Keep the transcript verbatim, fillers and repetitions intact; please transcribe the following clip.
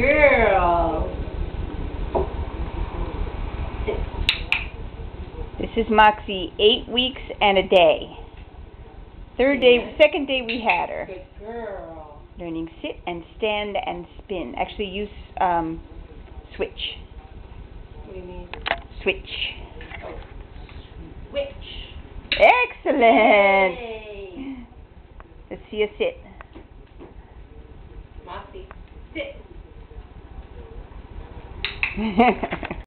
Girl. This is Moxie, eight weeks and a day. Third day, second day we had her. Good girl. Learning sit and stand and spin. Actually use um, switch. What do you mean? Switch. Oh. Switch. Excellent. Yay. Let's see you sit. Moxie, sit.